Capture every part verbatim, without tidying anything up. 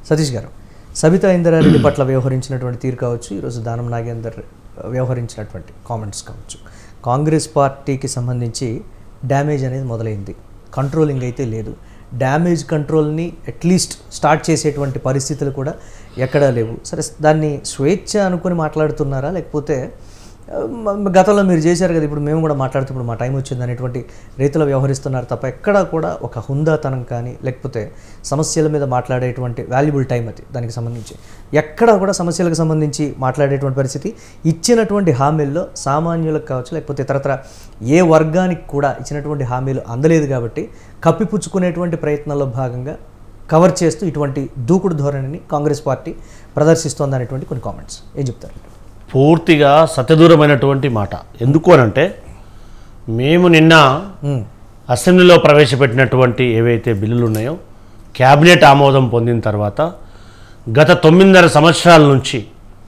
సతీష్ గారు, సబితా ఇంద్రారెడ్డి పట్ల వ్యవహరించినటువంటి తీరు కావచ్చు, ఈరోజు దానం నాగేందర్ వ్యవహరించినటువంటి కామెంట్స్ కావచ్చు, కాంగ్రెస్ పార్టీకి సంబంధించి డ్యామేజ్ అనేది మొదలైంది. కంట్రోలింగ్ అయితే లేదు. డ్యామేజ్ కంట్రోల్ని అట్లీస్ట్ స్టార్ట్ చేసేటువంటి పరిస్థితులు కూడా ఎక్కడా లేవు. సరే, దాన్ని స్వేచ్ఛ అనుకుని మాట్లాడుతున్నారా, లేకపోతే గతంలో మీరు చేశారు కదా, ఇప్పుడు మేము కూడా మాట్లాడుతున్నప్పుడు మా టైం వచ్చింది అనేటువంటి రీతిలో వ్యవహరిస్తున్నారు తప్ప ఎక్కడా కూడా ఒక హుందాతనం కానీ, లేకపోతే సమస్యల మీద మాట్లాడేటువంటి వాల్యుబుల్ టైం అది దానికి సంబంధించి ఎక్కడా కూడా సమస్యలకు సంబంధించి మాట్లాడేటువంటి పరిస్థితి, ఇచ్చినటువంటి హామీల్లో సామాన్యులకు కావచ్చు, లేకపోతే ఇతరత్ర ఏ వర్గానికి కూడా ఇచ్చినటువంటి హామీలు అందలేదు కాబట్టి కప్పిపుచ్చుకునేటువంటి ప్రయత్నాల్లో భాగంగా కవర్ చేస్తూ ఇటువంటి దూకుడు ధోరణిని కాంగ్రెస్ పార్టీ ప్రదర్శిస్తోంది అనేటువంటి కొన్ని కామెంట్స్ ఏం చెప్తారు? పూర్తిగా సత్యదూరమైనటువంటి మాట. ఎందుకు అనంటే, మేము నిన్న అసెంబ్లీలో ప్రవేశపెట్టినటువంటి ఏవైతే బిల్లులు ఉన్నాయో క్యాబినెట్ ఆమోదం పొందిన తర్వాత గత తొమ్మిదిన్నర సంవత్సరాల నుంచి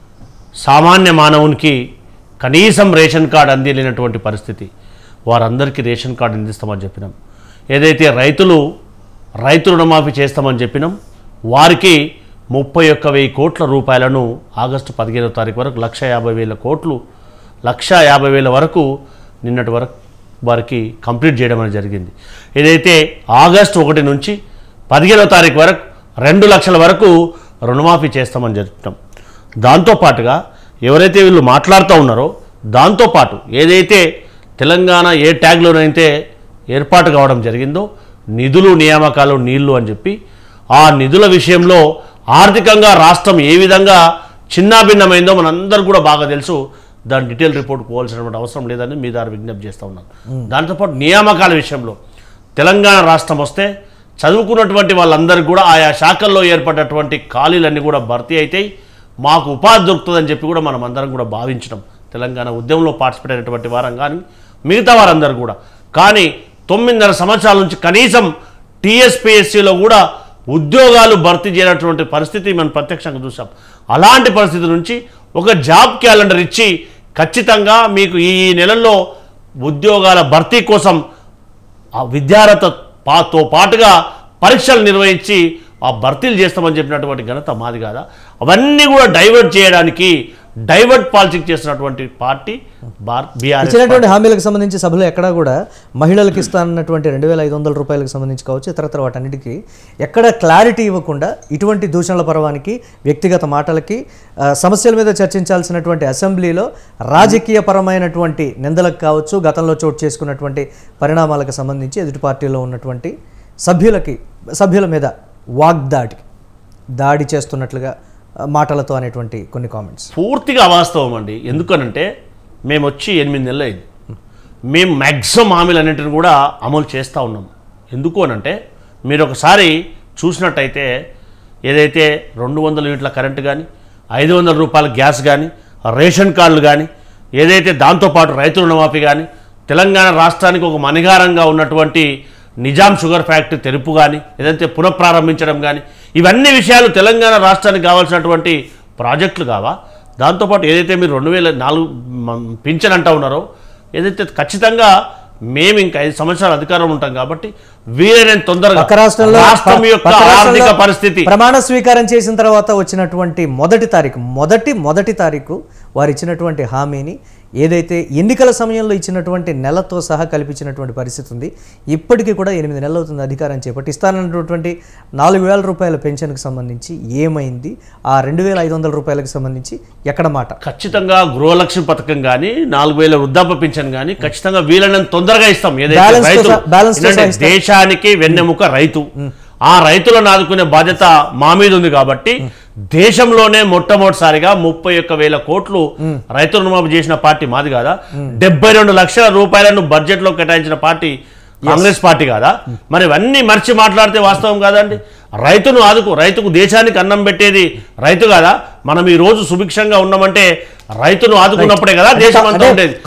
సామాన్య మానవునికి కనీసం రేషన్ కార్డు అందిలేనటువంటి పరిస్థితి, వారందరికీ రేషన్ కార్డు అందిస్తామని చెప్పినాం. ఏదైతే రైతులు రైతు రుణమాఫీ చేస్తామని చెప్పినాం, వారికి ముప్పై ఒక్క వెయ్యి కోట్ల రూపాయలను ఆగస్టు పదిహేనవ తారీఖు వరకు లక్ష యాభై వేల కోట్లు లక్ష యాభై వేల వరకు నిన్నటి వరకు వారికి కంప్లీట్ చేయడం అనేది జరిగింది. ఏదైతే ఆగస్టు ఒకటి నుంచి పదిహేనవ తారీఖు వరకు రెండు లక్షల వరకు రుణమాఫీ చేస్తామని చెప్తాం. దాంతోపాటుగా ఎవరైతే వీళ్ళు మాట్లాడుతూ ఉన్నారో దాంతోపాటు ఏదైతే తెలంగాణ ఏ ట్యాగ్లోనైతే ఏర్పాటు కావడం జరిగిందో నిధులు నియామకాలు నీళ్లు అని చెప్పి, ఆ నిధుల విషయంలో ఆర్థికంగా రాష్ట్రం ఏ విధంగా చిన్నాభిన్నమైందో మనందరూ కూడా బాగా తెలుసు. దాని డీటెయిల్ రిపోర్ట్ పోవాల్సినటువంటి అవసరం లేదని మీ ద్వారా విజ్ఞప్తి చేస్తూ ఉన్నాను. దాంతోపాటు నియామకాల విషయంలో తెలంగాణ రాష్ట్రం వస్తే చదువుకున్నటువంటి వాళ్ళందరికీ కూడా ఆయా శాఖల్లో ఏర్పడినటువంటి ఖాళీలన్నీ కూడా భర్తీ అవుతాయి, మాకు ఉపాధి దొరుకుతుందని చెప్పి కూడా మనం అందరం కూడా భావించడం. తెలంగాణ ఉద్యమంలో పార్టిసిపేట్ అయినటువంటి వారం కానీ మిగతా వారందరూ కూడా. కానీ తొమ్మిదిన్నర సంవత్సరాల నుంచి కనీసం టీఎస్పీఎస్సీలో కూడా ఉద్యోగాలు భర్తీ చేయనటువంటి పరిస్థితి మనం ప్రత్యక్షంగా చూసాం. అలాంటి పరిస్థితి నుంచి ఒక జాబ్ క్యాలెండర్ ఇచ్చి ఖచ్చితంగా మీకు ఈ నెలల్లో ఉద్యోగాల భర్తీ కోసం ఆ విద్యార్హతతో పాటుగా పరీక్షలు నిర్వహించి ఆ భర్తీలు చేస్తామని చెప్పినటువంటి ఘనత మాది కాదా? అవన్నీ కూడా డైవర్ట్ చేయడానికి డైవర్ట్ పాలిటిక్స్ చేస్తున్నటువంటి పార్టీ బీఆర్ఎస్. ఇచ్చినటువంటి హామీలకు సంబంధించి సభలో ఎక్కడా కూడా మహిళలకు ఇస్తానన్నటువంటి రెండు వేల ఐదు వందల రూపాయలకు సంబంధించి కావచ్చు, ఇతరత్ర వాటన్నిటికీ ఎక్కడ క్లారిటీ ఇవ్వకుండా ఇటువంటి దూషణల పర్వానికి, వ్యక్తిగత మాటలకి, సమస్యల మీద చర్చించాల్సినటువంటి అసెంబ్లీలో రాజకీయపరమైనటువంటి నిందలకు కావచ్చు, గతంలో చోటు చేసుకున్నటువంటి పరిణామాలకు సంబంధించి ఎదుటి పార్టీలో ఉన్నటువంటి సభ్యులకి సభ్యుల మీద వాగ్దాడి దాడి చేస్తున్నట్లుగా మాటలతో అనేటువంటి కొన్ని కామెంట్స్ పూర్తిగా అవాస్తవం అండి. ఎందుకనంటే మేము వచ్చి ఎనిమిది నెలలు అయింది, మేము మ్యాక్సిమం హామీలన్నింటిని కూడా అమలు చేస్తూ ఉన్నాం. ఎందుకు అనంటే మీరు ఒకసారి చూసినట్టయితే ఏదైతే రెండు వందల యూనిట్ల కరెంటు కానీ, ఐదు వందల రూపాయల గ్యాస్ కానీ, రేషన్ కార్డులు కానీ, ఏదైతే దాంతోపాటు రైతు రుణమాఫీ కానీ, తెలంగాణ రాష్ట్రానికి ఒక మణిగారంగా ఉన్నటువంటి నిజాం షుగర్ ఫ్యాక్టరీ తెరుపు కానీ, ఏదైతే పునఃప్రారంభించడం కానీ, ఇవన్నీ విషయాలు తెలంగాణ రాష్ట్రానికి కావాల్సినటువంటి ప్రాజెక్టులు కావా? దాంతోపాటు ఏదైతే మీరు రెండు వేల నాలుగు పింఛన్ అంటూ ఉన్నారో, ఏదైతే ఖచ్చితంగా మేము ఇంకా ఐదు సంవత్సరాలు అధికారం ఉంటాం కాబట్టి వీలైనంత తొందరగా రాష్ట్రం యొక్క ఆర్థిక పరిస్థితి ప్రమాణ స్వీకారం చేసిన తర్వాత వచ్చినటువంటి మొదటి తారీఖు మొదటి మొదటి తారీఖు వారు ఇచ్చినటువంటి హామీని ఏదైతే ఎన్నికల సమయంలో ఇచ్చినటువంటి నెలతో సహా కల్పించినటువంటి పరిస్థితి ఉంది. ఇప్పటికీ కూడా ఎనిమిది నెలలు అవుతుంది అధికారం చేపట్టి. ఇస్తానన్నటువంటి నాలుగు వేల రూపాయల పెన్షన్కి సంబంధించి ఏమైంది? ఆ రెండు వేల ఐదు వందల రూపాయలకు సంబంధించి ఎక్కడ మాట? ఖచ్చితంగా గృహలక్ష్మి పథకం కానీ, నాలుగు వేల వృద్ధాప్య పెన్షన్ కానీ ఖచ్చితంగా వీలైనంత తొందరగా ఇస్తాం. ఏదైతే రైతు దేశానికి వెన్నెముక రైతు, ఆ రైతులను ఆదుకునే బాధ్యత మా మీద ఉంది కాబట్టి దేశంలోనే మొట్టమొదటిసారిగా ముప్పై ఒక్క వేల కోట్లు రైతు రుణమాఫీ చేసిన పార్టీ మాది కాదా? డెబ్బై రెండు లక్షల రూపాయలను బడ్జెట్ లో కేటాయించిన పార్టీ కాంగ్రెస్ పార్టీ కాదా? మరి ఇవన్నీ మర్చి మాట్లాడితే వాస్తవం కాదండి. రైతును ఆదుకు రైతుకు దేశానికి అన్నం పెట్టేది రైతు కాదా? మనం ఈ రోజు సుభిక్షంగా ఉన్నామంటే రైతును ఆదుకున్నప్పుడే కదా దేశం అంతా ఉండేది.